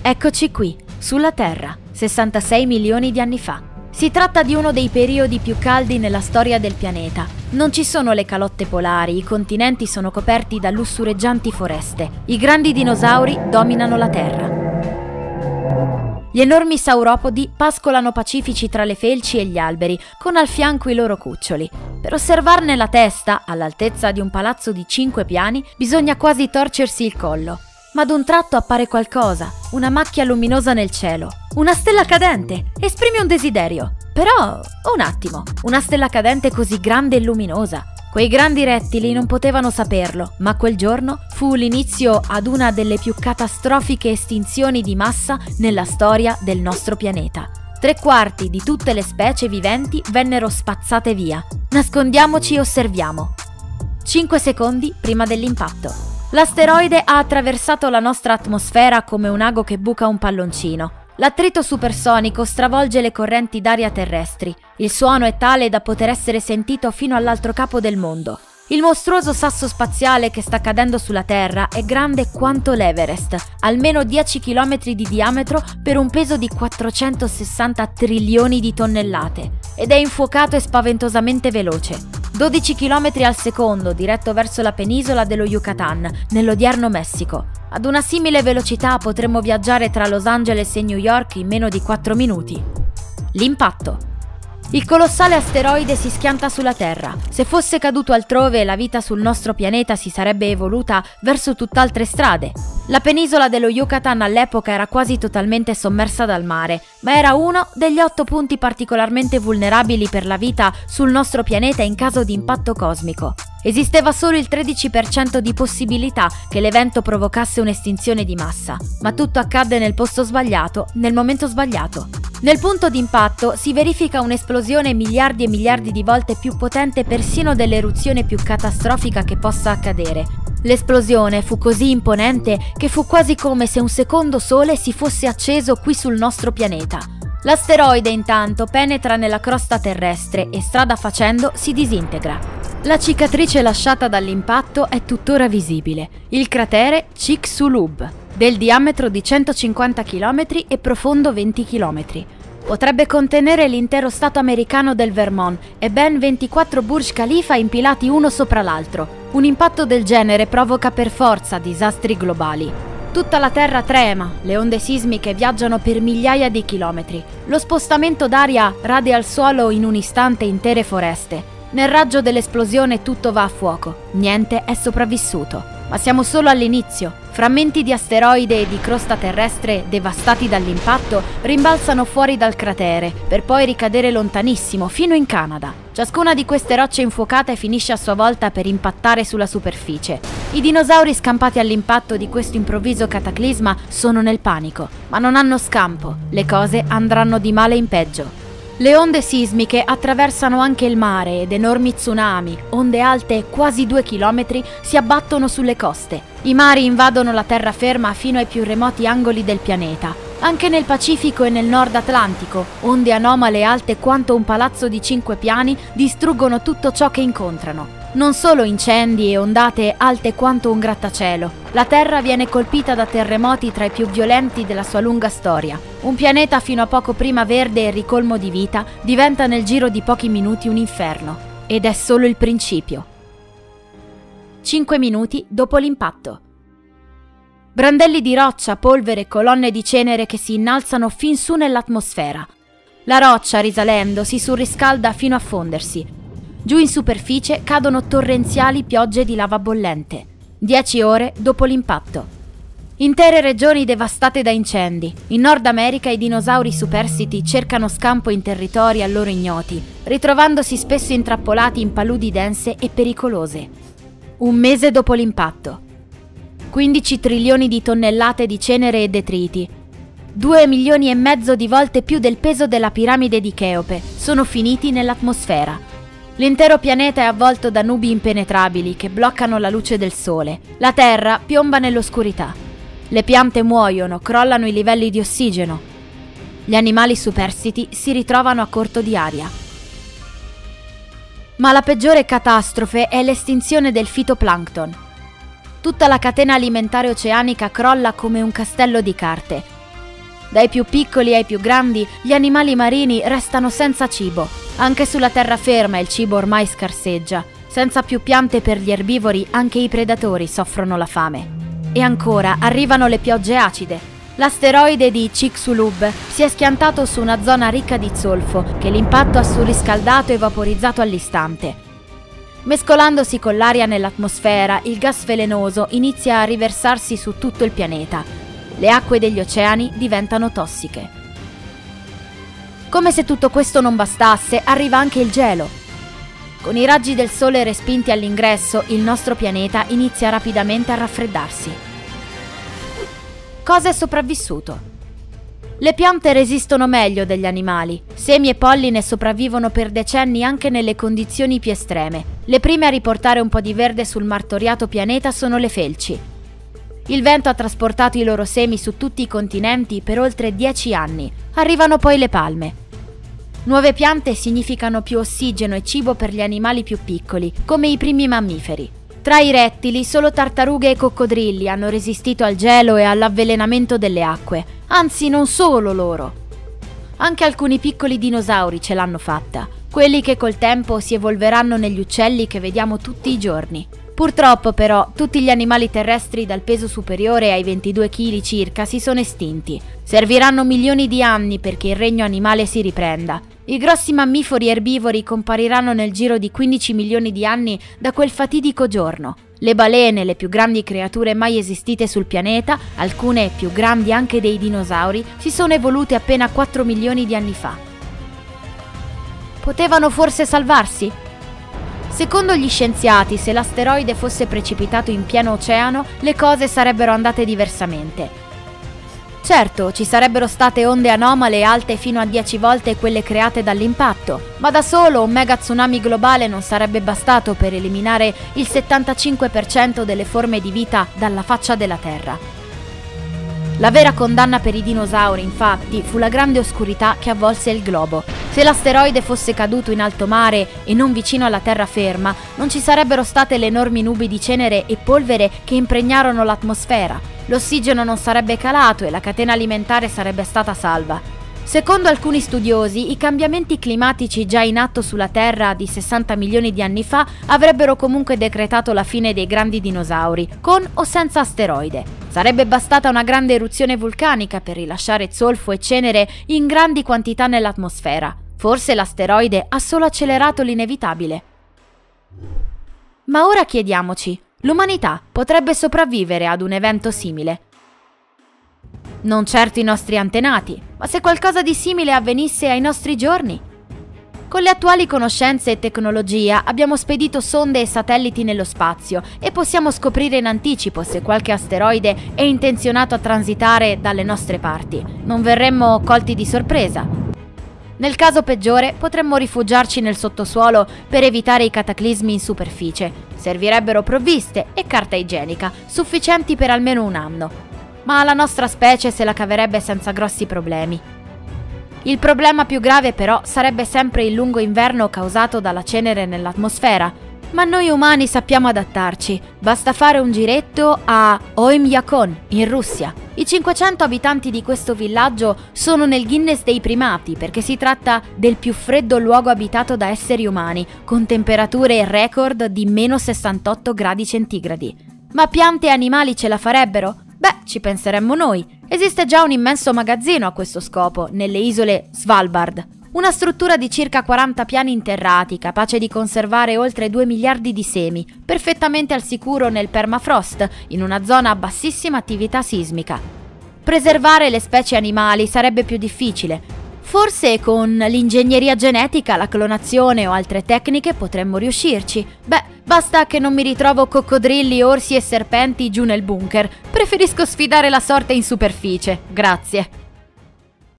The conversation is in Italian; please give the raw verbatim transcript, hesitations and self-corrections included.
Eccoci qui, sulla Terra, sessantasei milioni di anni fa. Si tratta di uno dei periodi più caldi nella storia del pianeta. Non ci sono le calotte polari, i continenti sono coperti da lussureggianti foreste. I grandi dinosauri dominano la Terra. Gli enormi sauropodi pascolano pacifici tra le felci e gli alberi, con al fianco i loro cuccioli. Per osservarne la testa, all'altezza di un palazzo di cinque piani, bisogna quasi torcersi il collo. Ma ad un tratto appare qualcosa, una macchia luminosa nel cielo. Una stella cadente! Esprime un desiderio. Però, un attimo, una stella cadente così grande e luminosa. Quei grandi rettili non potevano saperlo, ma quel giorno fu l'inizio ad una delle più catastrofiche estinzioni di massa nella storia del nostro pianeta. Tre quarti di tutte le specie viventi vennero spazzate via. Nascondiamoci e osserviamo. Cinque secondi prima dell'impatto. L'asteroide ha attraversato la nostra atmosfera come un ago che buca un palloncino. L'attrito supersonico stravolge le correnti d'aria terrestri. Il suono è tale da poter essere sentito fino all'altro capo del mondo. Il mostruoso sasso spaziale che sta cadendo sulla Terra è grande quanto l'Everest, almeno dieci chilometri di diametro per un peso di quattrocentosessanta trilioni di tonnellate, ed è infuocato e spaventosamente veloce. dodici chilometri al secondo diretto verso la penisola dello Yucatan, nell'odierno Messico. Ad una simile velocità potremmo viaggiare tra Los Angeles e New York in meno di quattro minuti. L'impatto. Il colossale asteroide si schianta sulla Terra. Se fosse caduto altrove, la vita sul nostro pianeta si sarebbe evoluta verso tutt'altre strade. La penisola dello Yucatan all'epoca era quasi totalmente sommersa dal mare, ma era uno degli otto punti particolarmente vulnerabili per la vita sul nostro pianeta in caso di impatto cosmico. Esisteva solo il tredici per cento di possibilità che l'evento provocasse un'estinzione di massa, ma tutto accadde nel posto sbagliato, nel momento sbagliato. Nel punto di impatto si verifica un'esplosione miliardi e miliardi di volte più potente persino dell'eruzione più catastrofica che possa accadere. L'esplosione fu così imponente che fu quasi come se un secondo sole si fosse acceso qui sul nostro pianeta. L'asteroide intanto penetra nella crosta terrestre e strada facendo si disintegra. La cicatrice lasciata dall'impatto è tuttora visibile, il cratere Chicxulub, del diametro di centocinquanta chilometri e profondo venti chilometri. Potrebbe contenere l'intero stato americano del Vermont e ben ventiquattro Burj Khalifa impilati uno sopra l'altro. Un impatto del genere provoca per forza disastri globali. Tutta la Terra trema, le onde sismiche viaggiano per migliaia di chilometri. Lo spostamento d'aria rade al suolo in un istante intere foreste. Nel raggio dell'esplosione tutto va a fuoco, niente è sopravvissuto. Ma siamo solo all'inizio. Frammenti di asteroide e di crosta terrestre devastati dall'impatto rimbalzano fuori dal cratere, per poi ricadere lontanissimo, fino in Canada. Ciascuna di queste rocce infuocate finisce a sua volta per impattare sulla superficie. I dinosauri scampati all'impatto di questo improvviso cataclisma sono nel panico, ma non hanno scampo. Le cose andranno di male in peggio. Le onde sismiche attraversano anche il mare ed enormi tsunami, onde alte quasi due chilometri, si abbattono sulle coste. I mari invadono la terraferma fino ai più remoti angoli del pianeta. Anche nel Pacifico e nel Nord Atlantico, onde anomale alte quanto un palazzo di cinque piani distruggono tutto ciò che incontrano. Non solo incendi e ondate alte quanto un grattacielo. La Terra viene colpita da terremoti tra i più violenti della sua lunga storia. Un pianeta fino a poco prima verde e ricolmo di vita diventa nel giro di pochi minuti un inferno. Ed è solo il principio. Cinque minuti dopo l'impatto. Brandelli di roccia, polvere e colonne di cenere che si innalzano fin su nell'atmosfera. La roccia, risalendo, si surriscalda fino a fondersi. Giù in superficie cadono torrenziali piogge di lava bollente. Dieci ore dopo l'impatto. Intere regioni devastate da incendi. In Nord America i dinosauri superstiti cercano scampo in territori a loro ignoti, ritrovandosi spesso intrappolati in paludi dense e pericolose. Un mese dopo l'impatto. quindici trilioni di tonnellate di cenere e detriti. Due milioni e mezzo di volte più del peso della piramide di Cheope sono finiti nell'atmosfera. L'intero pianeta è avvolto da nubi impenetrabili che bloccano la luce del sole. La Terra piomba nell'oscurità. Le piante muoiono, crollano i livelli di ossigeno. Gli animali superstiti si ritrovano a corto di aria. Ma la peggiore catastrofe è l'estinzione del fitoplancton. Tutta la catena alimentare oceanica crolla come un castello di carte. Dai più piccoli ai più grandi, gli animali marini restano senza cibo. Anche sulla terraferma il cibo ormai scarseggia. Senza più piante per gli erbivori, anche i predatori soffrono la fame. E ancora arrivano le piogge acide. L'asteroide di Chicxulub si è schiantato su una zona ricca di zolfo che l'impatto ha surriscaldato e vaporizzato all'istante. Mescolandosi con l'aria nell'atmosfera, il gas velenoso inizia a riversarsi su tutto il pianeta. Le acque degli oceani diventano tossiche. Come se tutto questo non bastasse, arriva anche il gelo. Con i raggi del sole respinti all'ingresso, il nostro pianeta inizia rapidamente a raffreddarsi. Cosa è sopravvissuto? Le piante resistono meglio degli animali. Semi e polline sopravvivono per decenni anche nelle condizioni più estreme. Le prime a riportare un po' di verde sul martoriato pianeta sono le felci. Il vento ha trasportato i loro semi su tutti i continenti per oltre dieci anni. Arrivano poi le palme. Nuove piante significano più ossigeno e cibo per gli animali più piccoli, come i primi mammiferi. Tra i rettili, solo tartarughe e coccodrilli hanno resistito al gelo e all'avvelenamento delle acque, anzi non solo loro. Anche alcuni piccoli dinosauri ce l'hanno fatta, quelli che col tempo si evolveranno negli uccelli che vediamo tutti i giorni. Purtroppo però tutti gli animali terrestri dal peso superiore ai ventidue chili circa si sono estinti. Serviranno milioni di anni perché il regno animale si riprenda. I grossi mammiferi erbivori compariranno nel giro di quindici milioni di anni da quel fatidico giorno. Le balene, le più grandi creature mai esistite sul pianeta, alcune più grandi anche dei dinosauri, si sono evolute appena quattro milioni di anni fa. Potevano forse salvarsi? Secondo gli scienziati, se l'asteroide fosse precipitato in pieno oceano, le cose sarebbero andate diversamente. Certo, ci sarebbero state onde anomale alte fino a dieci volte quelle create dall'impatto, ma da solo un mega tsunami globale non sarebbe bastato per eliminare il settantacinque per cento delle forme di vita dalla faccia della Terra. La vera condanna per i dinosauri, infatti, fu la grande oscurità che avvolse il globo. Se l'asteroide fosse caduto in alto mare e non vicino alla terraferma, non ci sarebbero state le enormi nubi di cenere e polvere che impregnarono l'atmosfera. L'ossigeno non sarebbe calato e la catena alimentare sarebbe stata salva. Secondo alcuni studiosi, i cambiamenti climatici già in atto sulla Terra di sessanta milioni di anni fa avrebbero comunque decretato la fine dei grandi dinosauri, con o senza asteroide. Sarebbe bastata una grande eruzione vulcanica per rilasciare zolfo e cenere in grandi quantità nell'atmosfera. Forse l'asteroide ha solo accelerato l'inevitabile. Ma ora chiediamoci, l'umanità potrebbe sopravvivere ad un evento simile? Non certo i nostri antenati, ma se qualcosa di simile avvenisse ai nostri giorni? Con le attuali conoscenze e tecnologia abbiamo spedito sonde e satelliti nello spazio e possiamo scoprire in anticipo se qualche asteroide è intenzionato a transitare dalle nostre parti. Non verremmo colti di sorpresa. Nel caso peggiore potremmo rifugiarci nel sottosuolo per evitare i cataclismi in superficie. Servirebbero provviste e carta igienica, sufficienti per almeno un anno. Ma la nostra specie se la caverebbe senza grossi problemi. Il problema più grave però sarebbe sempre il lungo inverno causato dalla cenere nell'atmosfera. Ma noi umani sappiamo adattarci, basta fare un giretto a Oymyakon, in Russia. I cinquecento abitanti di questo villaggio sono nel Guinness dei primati perché si tratta del più freddo luogo abitato da esseri umani, con temperature record di meno sessantotto gradi centigradi. Ma piante e animali ce la farebbero? Beh, ci penseremmo noi. Esiste già un immenso magazzino a questo scopo, nelle isole Svalbard. Una struttura di circa quaranta piani interrati, capace di conservare oltre due miliardi di semi, perfettamente al sicuro nel permafrost, in una zona a bassissima attività sismica. Preservare le specie animali sarebbe più difficile. Forse con l'ingegneria genetica, la clonazione o altre tecniche potremmo riuscirci. Beh, basta che non mi ritrovo coccodrilli, orsi e serpenti giù nel bunker. Preferisco sfidare la sorte in superficie. Grazie.